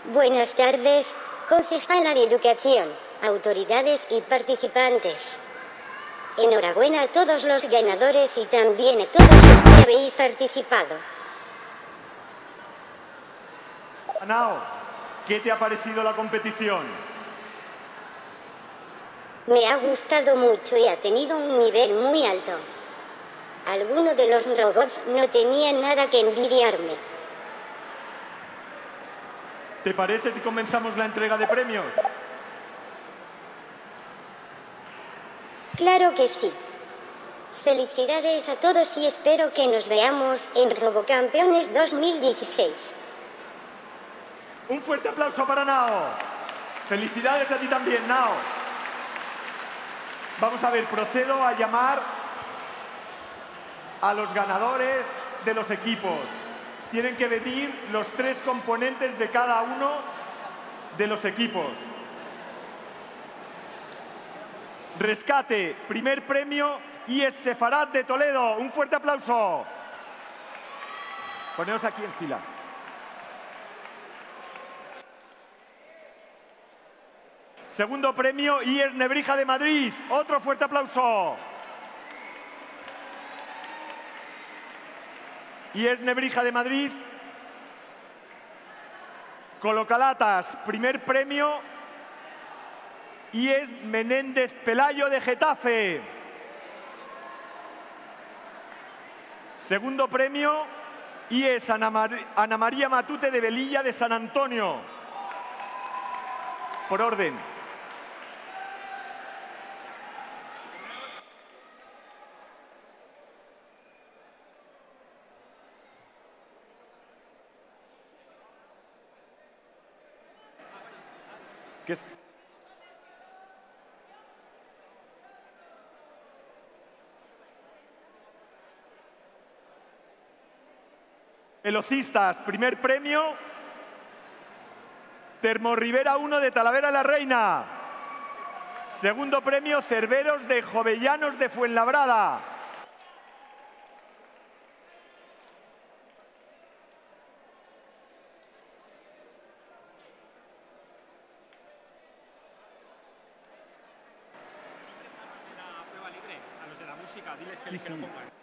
Buenas tardes, concejala de Educación, autoridades y participantes. Enhorabuena a todos los ganadores y también a todos los que habéis participado. Nao, ¿qué te ha parecido la competición? Me ha gustado mucho y ha tenido un nivel muy alto. Algunos de los robots no tenían nada que envidiarme. ¿Te parece si comenzamos la entrega de premios? Claro que sí. Felicidades a todos y espero que nos veamos en RoboCampeones 2016. Un fuerte aplauso para Nao. Felicidades a ti también, Nao. Vamos a ver, procedo a llamar a los ganadores de los equipos. Tienen que venir los 3 componentes de cada uno de los equipos. Rescate, primer premio, IES Sefarat de Toledo. Un fuerte aplauso. Poneos aquí en fila. Segundo premio, IES Nebrija de Madrid. Otro fuerte aplauso. IES Nebrija de Madrid. Colocalatas, primer premio, IES Menéndez Pelayo de Getafe. Segundo premio, IES Ana María Matute de Velilla de San Antonio. Por orden. ¿Qué es? Velocistas, primer premio, Termorribera 1 de Talavera de la Reina. Segundo premio, Cerveros de Jovellanos de Fuenlabrada. La prueba libre a los de la música, diles que, Sí, que lo sí. pongan.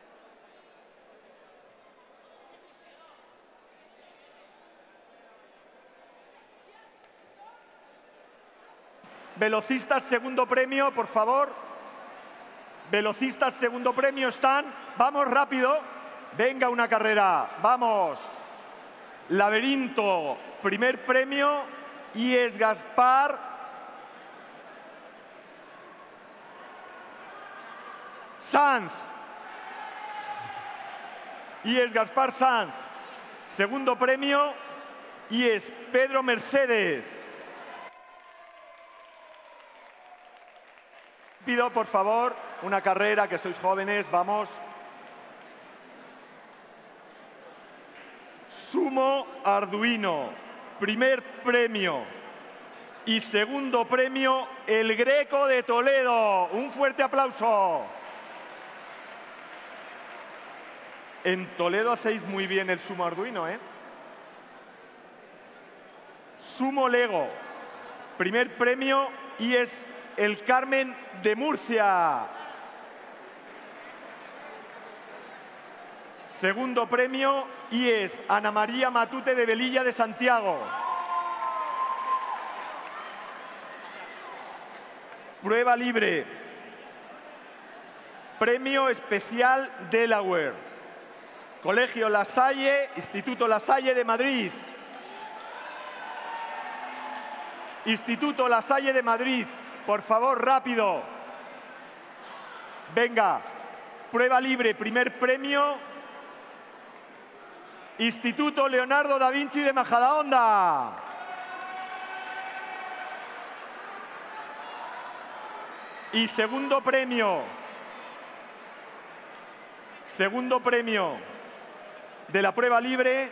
Velocistas, segundo premio, por favor. Velocistas, segundo premio, están. Vamos rápido. Venga, una carrera. Vamos. Laberinto, primer premio, IES Gaspar. Sanz. IES Gaspar Sanz. Segundo premio, IES Pedro Mercedes. Pido, por favor, una carrera, que sois jóvenes, vamos. Sumo Arduino, primer premio. Y segundo premio, El Greco de Toledo. Un fuerte aplauso. En Toledo hacéis muy bien el Sumo Arduino, ¿eh? Sumo Lego, primer premio, y es El Carmen de Murcia. Segundo premio, y es Ana María Matute de Velilla de Santiago. Prueba libre. Premio especial Delaware. Colegio La Salle, Instituto La Salle de Madrid. Instituto La Salle de Madrid. Por favor, rápido. Venga. Prueba libre, primer premio. Instituto Leonardo da Vinci de Majadahonda. Y segundo premio. Segundo premio de la prueba libre.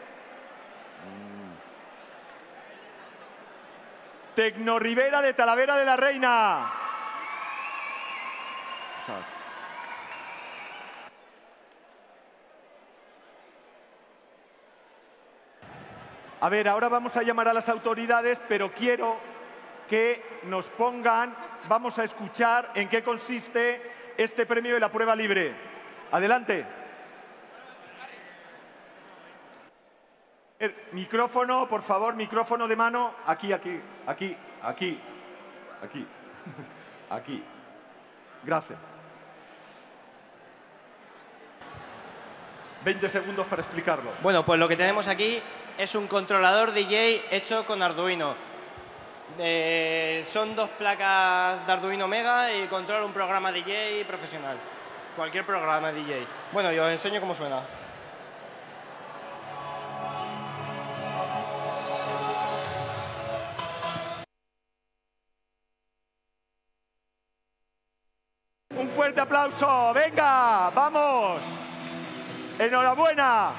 Tecnorribera de Talavera de la Reina. A ver, ahora vamos a llamar a las autoridades, pero quiero que nos pongan, vamos a escuchar en qué consiste este premio de la prueba libre. Adelante. Micrófono, por favor, micrófono de mano. Aquí, aquí, aquí, aquí, aquí, aquí. Gracias. 20 segundos para explicarlo. Bueno, pues lo que tenemos aquí es un controlador DJ hecho con Arduino. Son 2 placas de Arduino Mega y controla un programa DJ profesional. Cualquier programa DJ. Bueno, yo os enseño cómo suena. Un fuerte aplauso. Venga, vamos. Enhorabuena.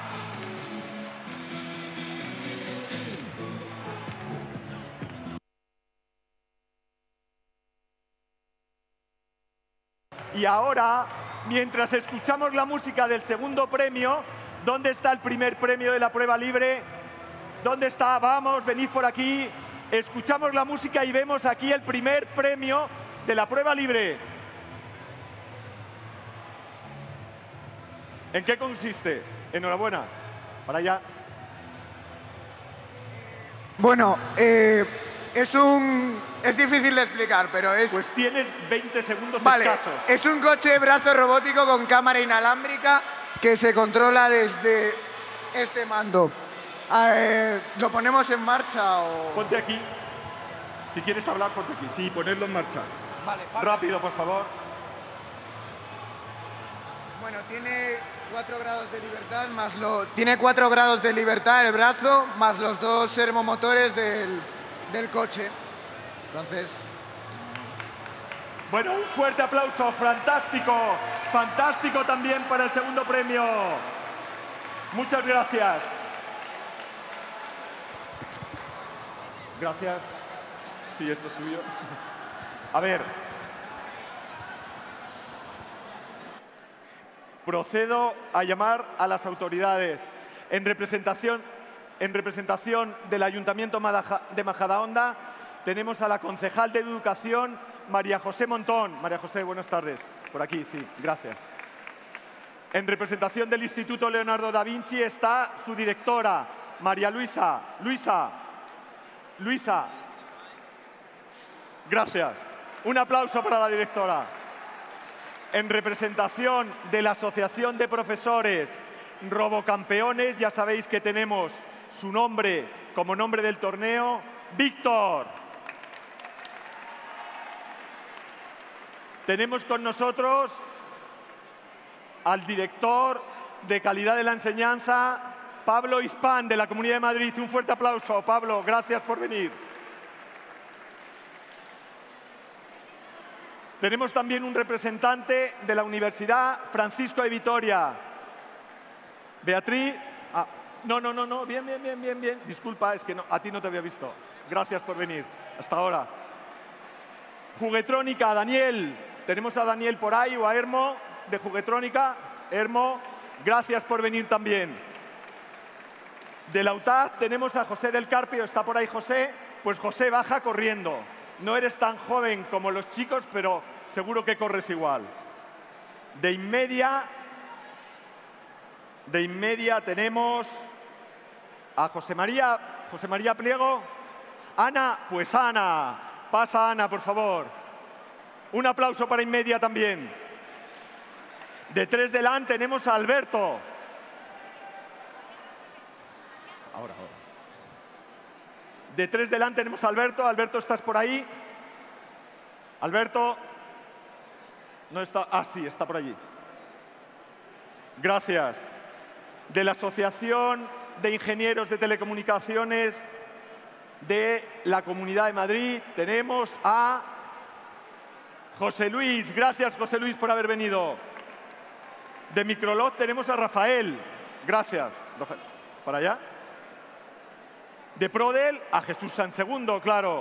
Y ahora, mientras escuchamos la música del segundo premio, ¿dónde está el primer premio de la prueba libre? ¿Dónde está? Vamos, venid por aquí. Escuchamos la música y vemos aquí el primer premio de la prueba libre. ¿En qué consiste? Enhorabuena. Para allá. Bueno, es difícil de explicar, pero es... Pues tienes 20 segundos Vale, escasos. es un coche brazo robótico con cámara inalámbrica que se controla desde este mando. ¿Lo ponemos en marcha o...? Ponte aquí. Si quieres hablar, ponte aquí. Sí, ponerlo en marcha. Vale, Rápido, por favor. Bueno, tiene 4 grados de libertad tiene 4 grados de libertad el brazo más los 2 servomotores del coche. Entonces... Bueno, un fuerte aplauso. Fantástico. Fantástico también para el segundo premio. Muchas gracias. Gracias. Sí, esto es tuyo. A ver. Procedo a llamar a las autoridades. En representación del Ayuntamiento de Majadahonda tenemos a la concejal de Educación, María José Montón. María José, buenas tardes. Por aquí, sí, gracias. En representación del Instituto Leonardo da Vinci está su directora, María Luisa. Luisa. Gracias. Un aplauso para la directora. En representación de la Asociación de Profesores Robocampeones, ya sabéis que tenemos su nombre como nombre del torneo, Víctor. Tenemos con nosotros al director de calidad de la enseñanza, Pablo Hispán, de la Comunidad de Madrid. Un fuerte aplauso, Pablo. Gracias por venir. Tenemos también un representante de la Universidad Francisco de Vitoria. Beatriz. No. Bien. Disculpa, es que no, a ti no te había visto. Gracias por venir. Hasta ahora. Juguetrónica, Daniel. Tenemos a Daniel por ahí o a Hermo de Juguetrónica. Hermo, gracias por venir también. De la UTAD tenemos a José del Carpio. ¿Está por ahí José? Pues José, baja corriendo. No eres tan joven como los chicos, pero seguro que corres igual. De Inmedia tenemos a José María Pliego. Ana, pues Ana. Pasa Ana, por favor. Un aplauso para Inmedia también. De 3 de LAN tenemos a Alberto. Ahora. De 3 de LAN tenemos a Alberto. Alberto, ¿estás por ahí? Alberto. No está. Ah, sí, está por allí. Gracias. De la Asociación de Ingenieros de Telecomunicaciones de la Comunidad de Madrid tenemos a José Luis. Gracias, José Luis, por haber venido. De Microlot tenemos a Rafael. Gracias, Rafael. ¿Para allá? De Prodel a Jesús Sansegundo, claro.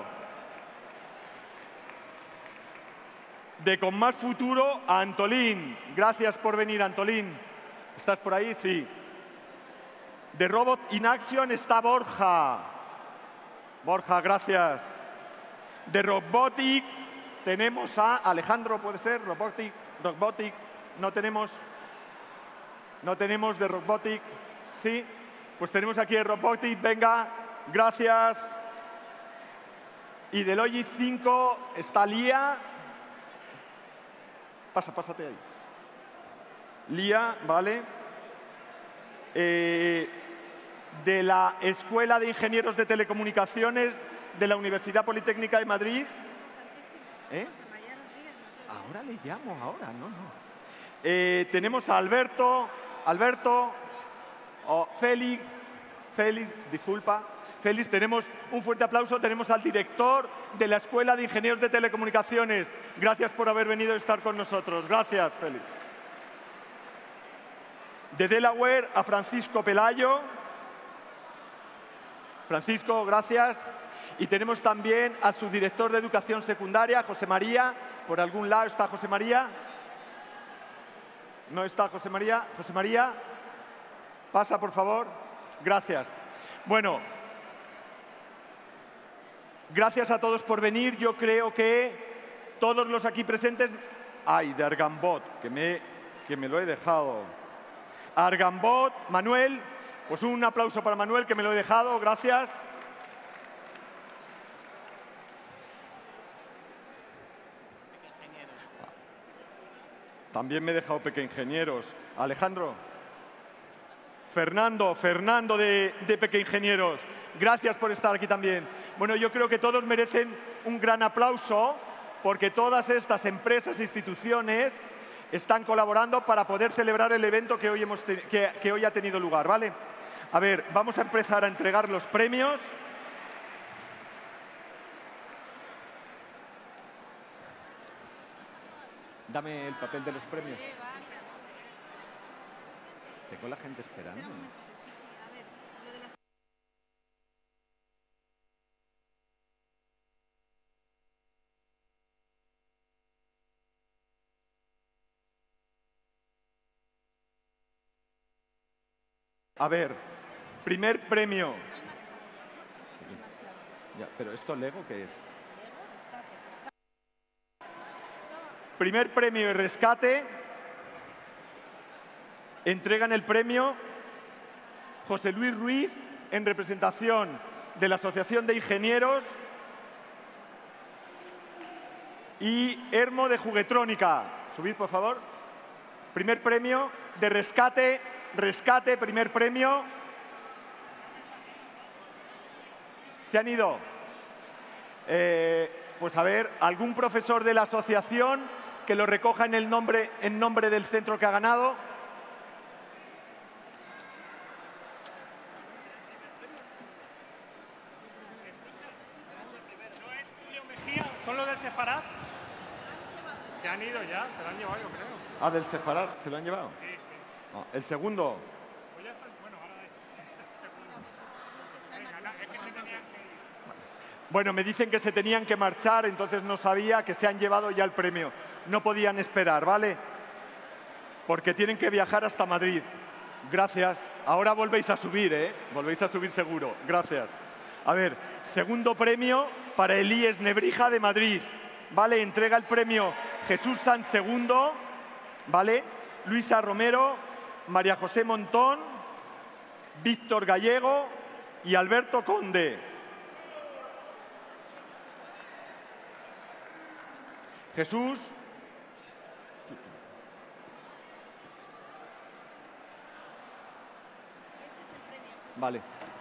De Con Más Futuro a Antolín. Gracias por venir, Antolín. ¿Estás por ahí? Sí. De Robot in Action está Borja. Borja, gracias. De Robotic tenemos a Alejandro, ¿puede ser? Robotic, no tenemos. No tenemos de Robotic. ¿Sí? Pues tenemos aquí de Robotic, venga, gracias. Y de Logic 5 está Lía. Pásate ahí. Lía, vale. De la Escuela de Ingenieros de Telecomunicaciones de la Universidad Politécnica de Madrid. Ahora le llamo, ahora, no. Tenemos a Alberto, Félix, disculpa. Félix, tenemos un fuerte aplauso. Tenemos al director de la Escuela de Ingenieros de Telecomunicaciones. Gracias por haber venido a estar con nosotros. Gracias, Félix. De Delaware a Francisco Pelayo. Francisco, gracias. Y tenemos también a su director de Educación Secundaria, José María. ¿Por algún lado está José María? ¿No está José María? José María, pasa, por favor. Gracias. Bueno, gracias a todos por venir. Yo creo que todos los aquí presentes... ¡Ay, de Argambot! Que me lo he dejado. Argambot, Manuel. Pues un aplauso para Manuel, que me lo he dejado. Gracias. También me he dejado Pequeingenieros. Alejandro. Fernando de Pequeingenieros. Gracias por estar aquí también. Bueno, yo creo que todos merecen un gran aplauso porque todas estas empresas e instituciones están colaborando para poder celebrar el evento que hoy ha tenido lugar, ¿vale? A ver, vamos a empezar a entregar los premios. Dame el papel de los premios. Tengo la gente esperando. A ver, primer premio. Ya, pero ¿esto Lego qué es? Primer premio y rescate. Entregan el premio José Luis Ruiz en representación de la Asociación de Ingenieros y Hermo de Juguetrónica. Subid, por favor. Primer premio de rescate. Primer premio. ¿Se han ido? Pues a ver, algún profesor de la asociación que lo recoja en nombre del centro que ha ganado. ¿No es Julio Mejía? ¿Son los del Sefarad? Se han ido ya, se lo han llevado, yo creo. Ah, del Sefarad, ¿se lo han llevado? Sí. Ah, el segundo. Pues ya están, bueno, ahora es. Venga, es que se tenían que ir. Bueno, me dicen que se tenían que marchar, entonces no sabía que se han llevado ya el premio. No podían esperar, ¿vale? Porque tienen que viajar hasta Madrid. Gracias. Ahora volvéis a subir, ¿eh? Volvéis a subir seguro. Gracias. A ver, segundo premio para el IES Nebrija de Madrid. ¿Vale? Entrega el premio Jesús San Segundo, ¿vale? Luisa Romero, María José Montón, Víctor Gallego y Alberto Conde. Jesús. Vale.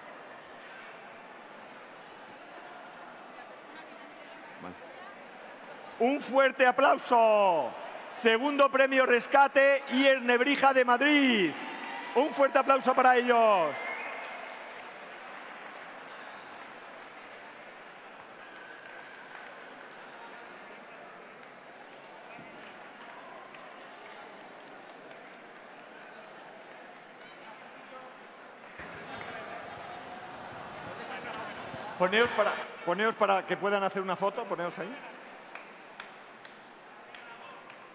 Un fuerte aplauso. Segundo premio rescate IES Nebrija de Madrid. Un fuerte aplauso para ellos. Poneos para que puedan hacer una foto. Poneos ahí.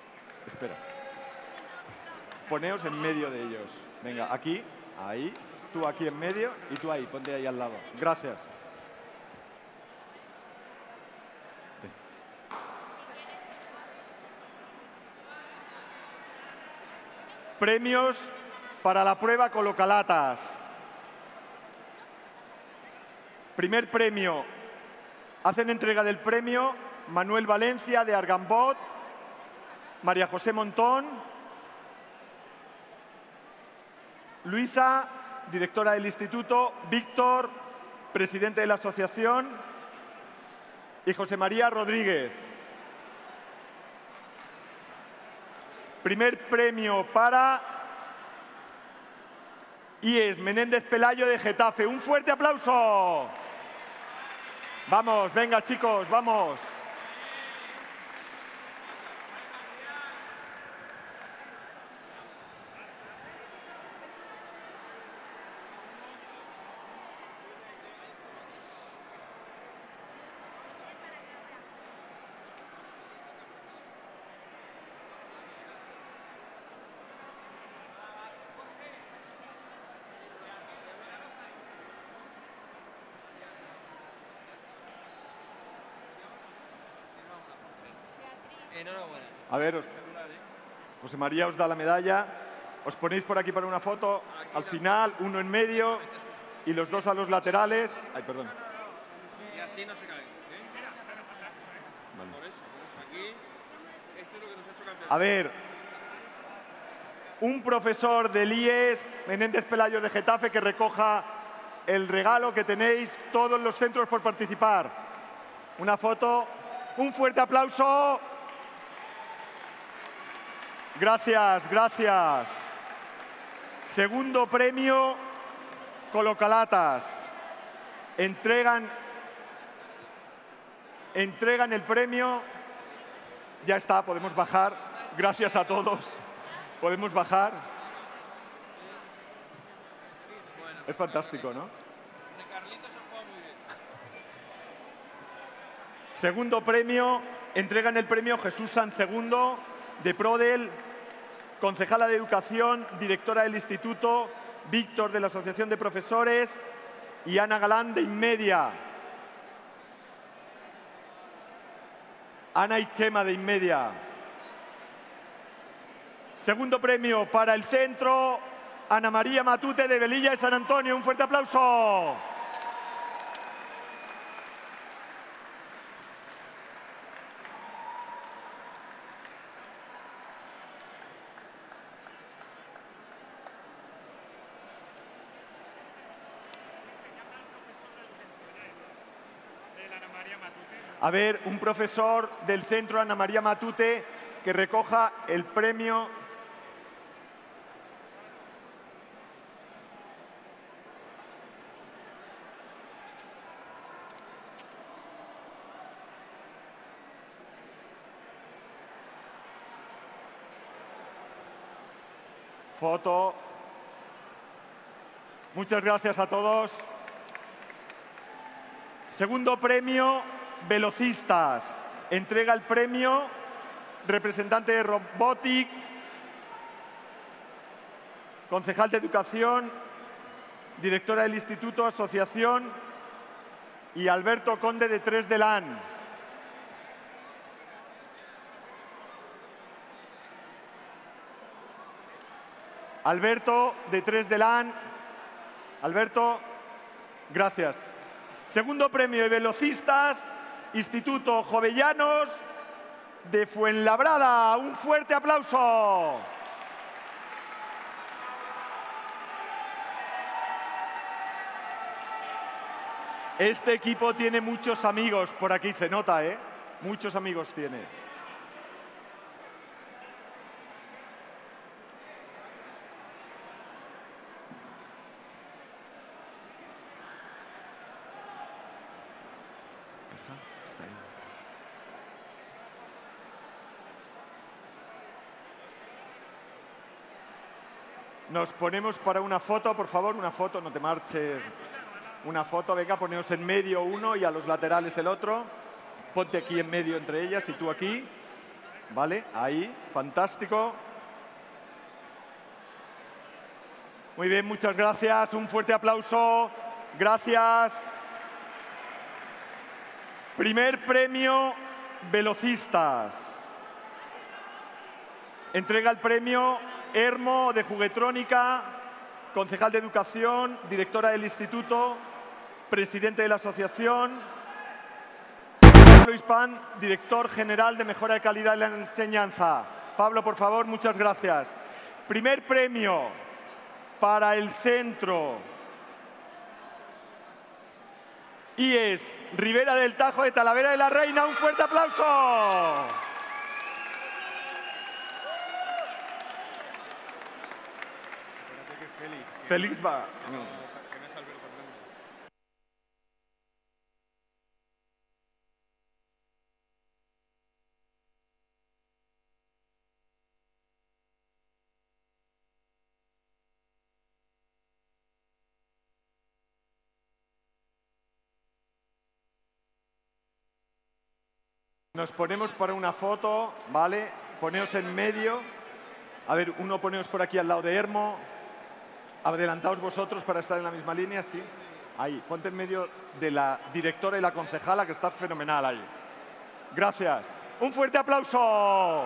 Espera. Poneos en medio de ellos. Venga, aquí, ahí. tú aquí en medio y tú ahí, ponte ahí al lado. Gracias. Premios para la prueba Colocalatas. Primer premio. Hacen entrega del premio Manuel Valencia de Argambot, María José Montón, Luisa, directora del instituto, Víctor, presidente de la asociación, y José María Rodríguez. Primer premio para IES Menéndez Pelayo de Getafe. ¡Un fuerte aplauso! Vamos, venga chicos, vamos. Enhorabuena. A ver, José María os da la medalla. Os ponéis por aquí para una foto. Al final, uno en medio y los dos a los laterales. Ay, perdón. Y así no se cae. ¿Sí? Vale. Por eso aquí, esto es lo que nos ha hecho campeón. A ver, un profesor del IES Menéndez Pelayo de Getafe que recoja el regalo que tenéis todos los centros por participar. Una foto. Un fuerte aplauso. Gracias, gracias. Segundo premio, Colocalatas. Entregan el premio. Ya está, podemos bajar. Gracias a todos. Podemos bajar. Es fantástico, ¿no? De Carlitos ha jugado muy bien. Segundo premio, entregan el premio Jesús San Segundo de Prodel, concejala de Educación, directora del Instituto, Víctor de la Asociación de Profesores y Ana Galán de Inmedia. Ana y Chema de Inmedia. Segundo premio para el centro, Ana María Matute de Velilla de San Antonio. Un fuerte aplauso. A ver, un profesor del centro, Ana María Matute, que recoja el premio. Foto. Muchas gracias a todos. Segundo premio, velocistas. Entrega el premio representante de Robotic, concejal de Educación, directora del Instituto, Asociación, y Alberto Conde de Tres de Lan. Alberto de Tres de Lan. Alberto, gracias. Segundo premio de velocistas, Instituto Jovellanos de Fuenlabrada. Un fuerte aplauso. Este equipo tiene muchos amigos, por aquí se nota, ¿eh? Muchos amigos tiene. Nos ponemos para una foto, por favor, una foto, no te marches. Una foto, venga, poneos en medio uno y a los laterales el otro. Ponte aquí en medio entre ellas y tú aquí. ¿Vale? Ahí, fantástico. Muy bien, muchas gracias. Un fuerte aplauso. Gracias. Primer premio, velocistas. Entrega el premio Hermo de Juguetrónica, concejal de Educación, directora del Instituto, presidente de la asociación. Pablo Hispán, director general de Mejora de Calidad de la Enseñanza. Pablo, por favor, muchas gracias. Primer premio para el centro IES Ribera del Tajo de Talavera de la Reina. ¡Un fuerte aplauso! Félix va. No. Nos ponemos para una foto, ¿vale? Poneos en medio. A ver, uno poneos por aquí al lado de Hermo. Adelantaos vosotros para estar en la misma línea, sí. Ahí, ponte en medio de la directora y la concejala, que estás fenomenal ahí. Gracias. ¡Un fuerte aplauso!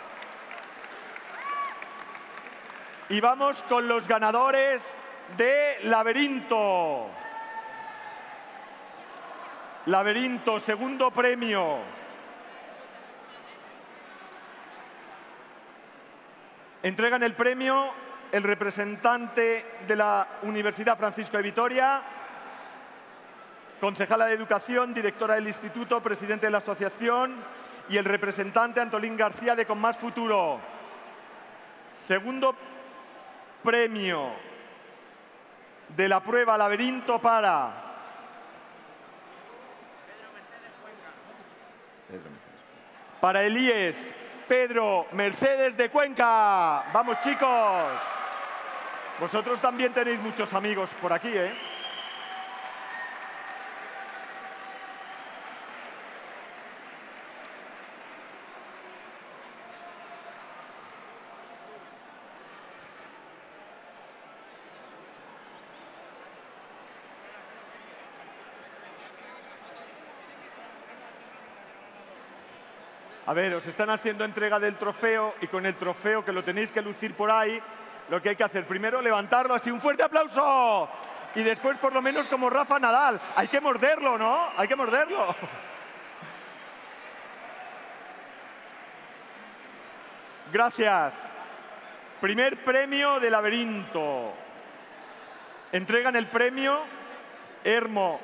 Y vamos con los ganadores de Laberinto. Laberinto, segundo premio. Entregan el premio el representante de la Universidad Francisco de Vitoria, concejala de Educación, directora del Instituto, presidente de la asociación, y el representante Antolín García de Con Más Futuro. Segundo premio de la prueba Laberinto para el IES Pedro Mercedes de Cuenca. ¡Vamos, chicos! Vosotros también tenéis muchos amigos por aquí, ¿eh? A ver, os están haciendo entrega del trofeo y con el trofeo, que lo tenéis que lucir por ahí, lo que hay que hacer primero, levantarlo así, un fuerte aplauso. Y después, por lo menos, como Rafa Nadal, hay que morderlo, ¿no? Hay que morderlo. Gracias. Primer premio de Laberinto. Entregan el premio Hermo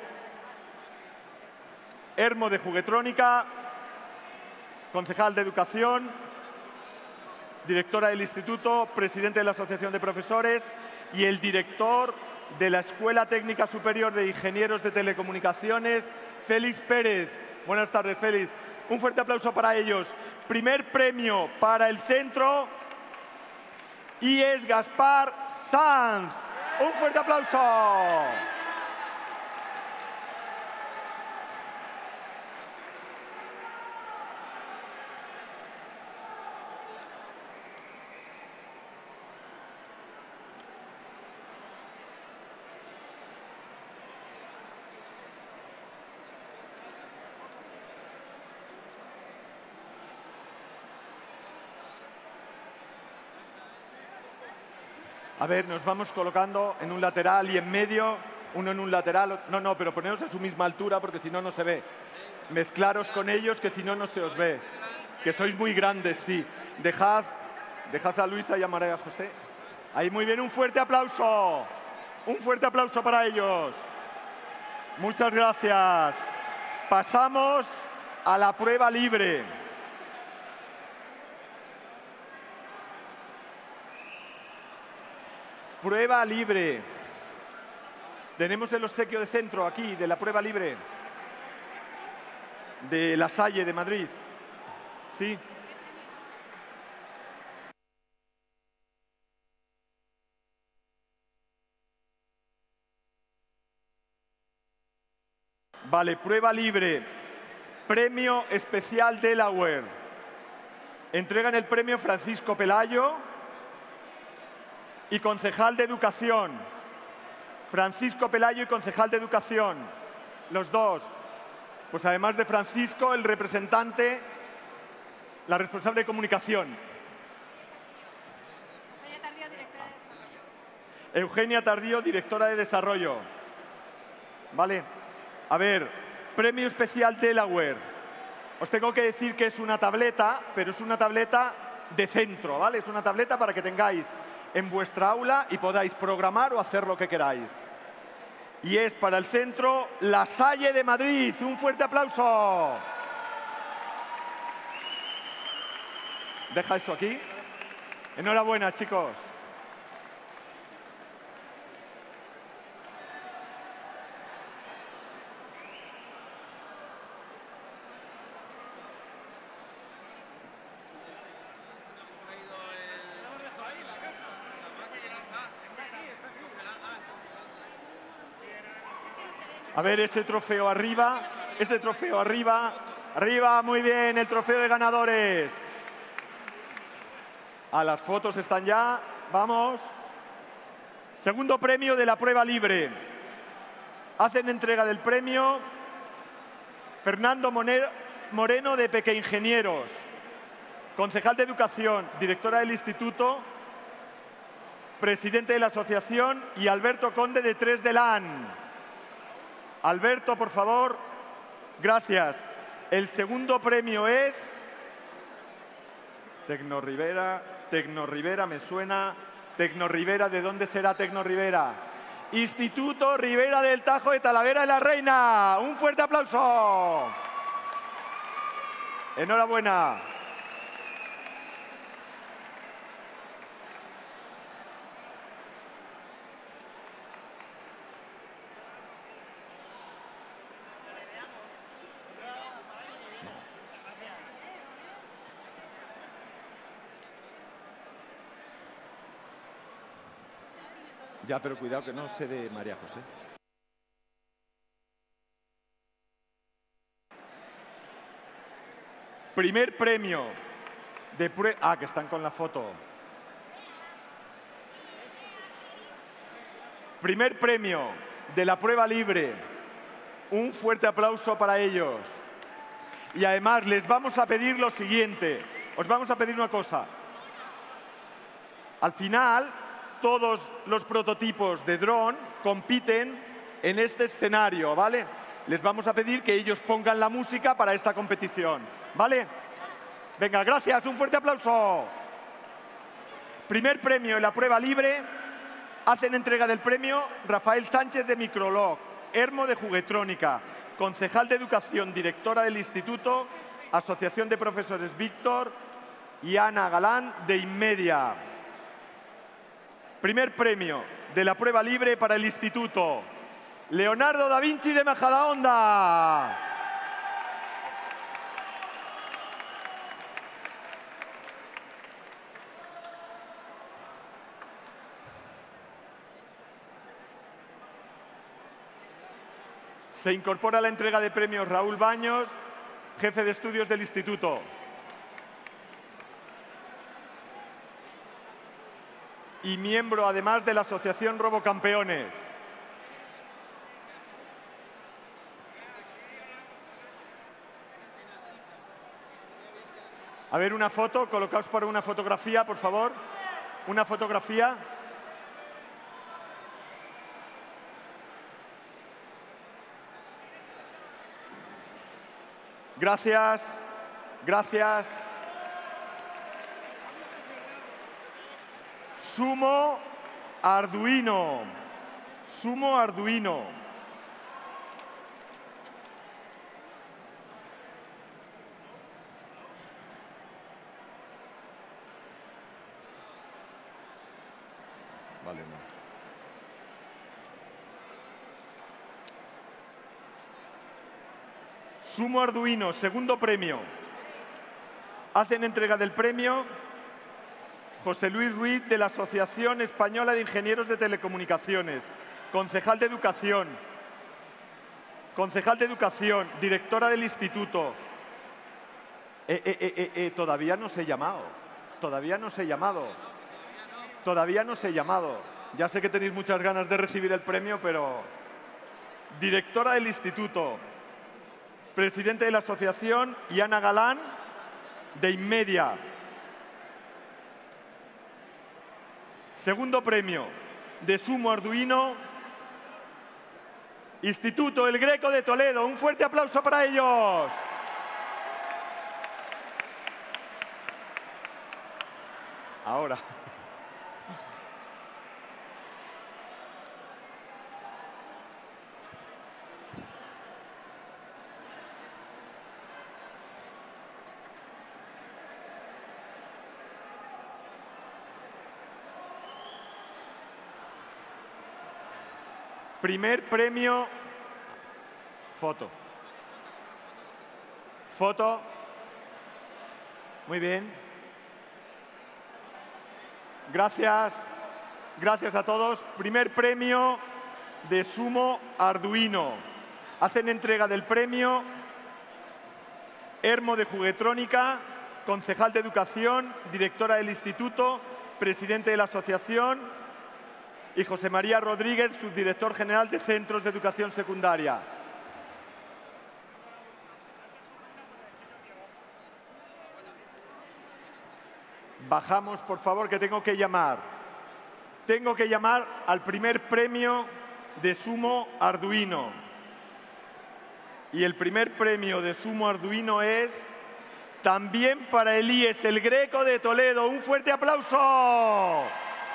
de Juguetrónica, concejal de Educación, directora del Instituto, presidente de la Asociación de Profesores y el director de la Escuela Técnica Superior de Ingenieros de Telecomunicaciones, Félix Pérez. Buenas tardes, Félix. Un fuerte aplauso para ellos. Primer premio para el centro IES Gaspar Sanz. Un fuerte aplauso. A ver, nos vamos colocando en un lateral y en medio, uno en un lateral. No, pero poneros a su misma altura porque si no, no se ve. Mezclaros con ellos que si no, no se os ve. Que sois muy grandes, sí. Dejad a Luisa y a María José. Ahí, muy bien, un fuerte aplauso. Un fuerte aplauso para ellos. Muchas gracias. Pasamos a la prueba libre. Prueba libre. Tenemos el obsequio de centro aquí, de la prueba libre. De La Salle, de Madrid. Sí. Vale, prueba libre. Premio especial Delaware. Entregan el premio Francisco Pelayo y concejal de Educación. Francisco Pelayo y concejal de Educación. Los dos. Pues además de Francisco, el representante, la responsable de Comunicación. Eugenia Tardío, directora de Desarrollo. Vale. A ver, premio especial Delaware. Os tengo que decir que es una tableta, pero es una tableta de centro, ¿vale? Es una tableta para que tengáis en vuestra aula y podáis programar o hacer lo que queráis. Y es para el centro La Salle de Madrid. ¡Un fuerte aplauso! Deja eso aquí. Enhorabuena, chicos. A ver, ese trofeo arriba, arriba, muy bien, el trofeo de ganadores. Las fotos están ya, vamos. Segundo premio de la prueba libre. Hacen entrega del premio Fernando Moreno de Pequeingenieros, concejal de Educación, directora del Instituto, presidente de la asociación, y Alberto Conde de Tres de Lan. Alberto, por favor. Gracias. El segundo premio es Tecnorribera, me suena. Tecnorribera, ¿de dónde será Tecnorribera? Instituto Ribera del Tajo de Talavera de la Reina. Un fuerte aplauso. Enhorabuena. Ya, pero cuidado que no se de María José. Primer premio de prueba... que están con la foto. Primer premio de la prueba libre. Un fuerte aplauso para ellos. Y además les vamos a pedir lo siguiente. Os vamos a pedir una cosa. Al final, todos los prototipos de dron compiten en este escenario, ¿vale? Les vamos a pedir que ellos pongan la música para esta competición, ¿vale? Venga, gracias, un fuerte aplauso. Primer premio en la prueba libre. Hacen entrega del premio Rafael Sánchez de Microlog, Hermo de Juguetrónica, concejal de Educación, directora del Instituto, Asociación de Profesores Víctor, y Ana Galán de Inmedia. Primer premio de la prueba libre para el Instituto, Leonardo da Vinci de Majadahonda. Se incorpora a la entrega de premios Raúl Baños, jefe de estudios del Instituto. Y miembro, además, de la Asociación Robocampeones. A ver, una foto. Colocaos para una fotografía, por favor. Una fotografía. Gracias. Gracias. Sumo Arduino. Sumo Arduino. Vale, no. Sumo Arduino, segundo premio. Hacen entrega del premio José Luis Ruiz de la Asociación Española de Ingenieros de Telecomunicaciones, concejal de Educación. Concejal de Educación, directora del Instituto. Todavía no se he llamado. Todavía no se he llamado. Todavía no os he llamado. Ya sé que tenéis muchas ganas de recibir el premio, pero... Directora del Instituto, presidente de la asociación y Ana Galán, de Inmedia. Segundo premio, de Sumo Arduino, Instituto El Greco de Toledo. Un fuerte aplauso para ellos. Ahora. Primer premio, foto. Foto. Muy bien. Gracias. Gracias a todos. Primer premio de Sumo Arduino. Hacen entrega del premio Hermo de Juguetrónica, concejal de Educación, directora del Instituto, presidente de la asociación, y José María Rodríguez, subdirector general de Centros de Educación Secundaria. Bajamos, por favor, que tengo que llamar. Tengo que llamar al primer premio de Sumo Arduino. Y el primer premio de Sumo Arduino es también para el IES El Greco de Toledo. ¡Un fuerte aplauso!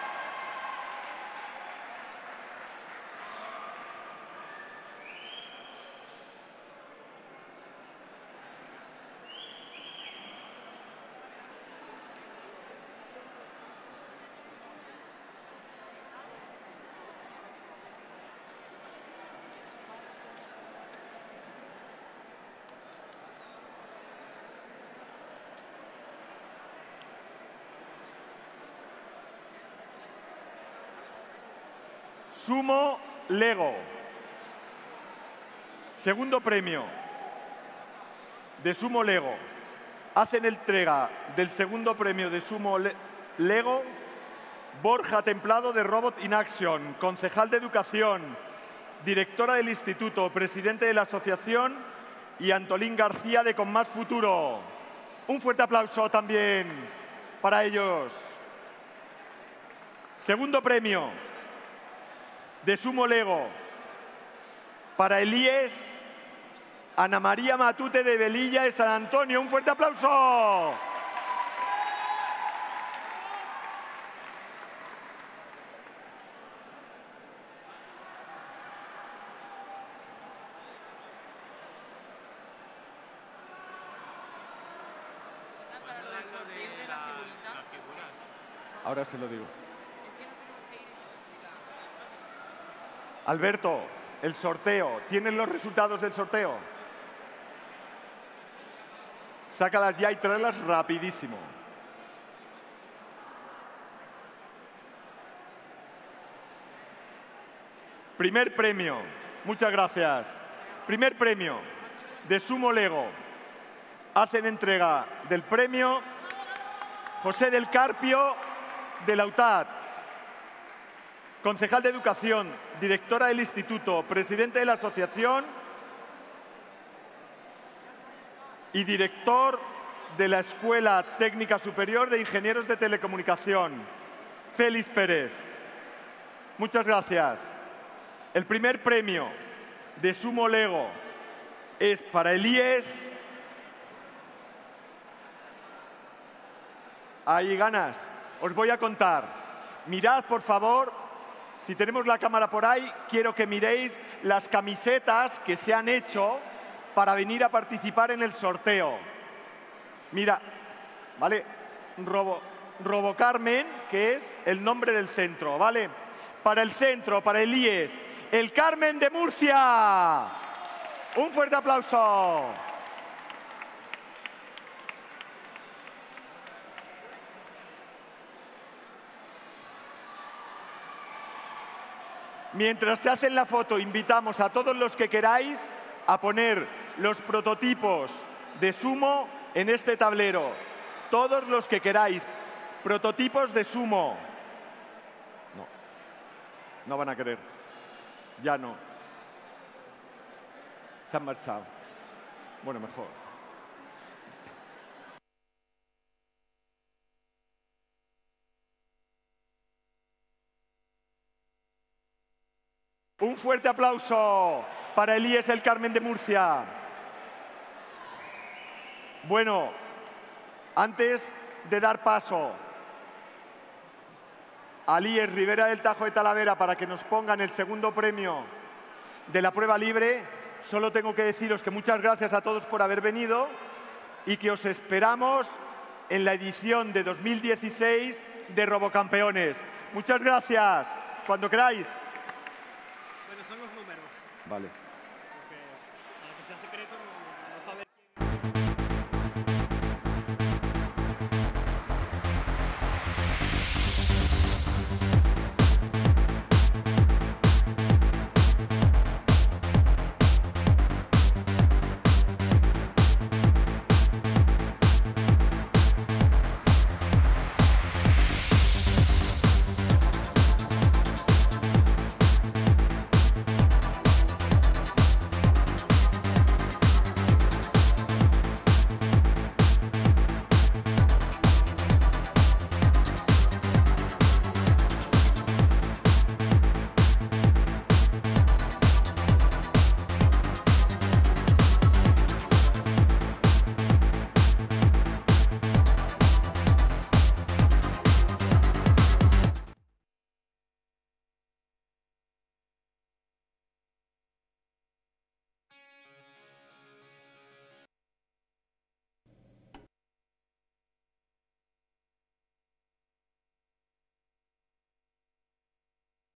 Sumo Lego. Segundo premio de Sumo Lego. Hacen entrega del segundo premio de Sumo Lego Borja Templado, de Robot in Action, concejal de Educación, directora del Instituto, presidente de la asociación, y Antolín García, de Con Más Futuro. Un fuerte aplauso también para ellos. Segundo premio de Sumo Lego para el IES Ana María Matute, de Velilla de San Antonio. ¡Un fuerte aplauso! Ahora se lo digo. Alberto, el sorteo. ¿Tienen los resultados del sorteo? Sácalas ya y tráelas rapidísimo. Primer premio. Muchas gracias. Primer premio de Sumo Lego. Hacen entrega del premio José del Carpio, de la UTAD, concejal de Educación, directora del Instituto, presidente de la asociación y director de la Escuela Técnica Superior de Ingenieros de Telecomunicación, Félix Pérez. Muchas gracias. El primer premio de Sumo Lego es para el IES. Hay ganas. Os voy a contar. Mirad, por favor, si tenemos la cámara por ahí, quiero que miréis las camisetas que se han hecho para venir a participar en el sorteo. Mira, ¿vale? Robo Carmen, que es el nombre del centro, ¿vale? Para el centro, para el IES, el Carmen de Murcia. Un fuerte aplauso. Mientras se hacen la foto, invitamos a todos los que queráis a poner los prototipos de Sumo en este tablero. Todos los que queráis. Prototipos de Sumo. No van a querer. Ya no. Se han marchado. Bueno, mejor. Un fuerte aplauso para Elías El Carmen de Murcia. Bueno, antes de dar paso a Elías Rivera del Tajo de Talavera para que nos pongan el segundo premio de la prueba libre, solo tengo que deciros que muchas gracias a todos por haber venido y que os esperamos en la edición de 2016 de Robocampeones. Muchas gracias. Cuando queráis. Bueno, son los números. Vale. Porque para que sea secreto no...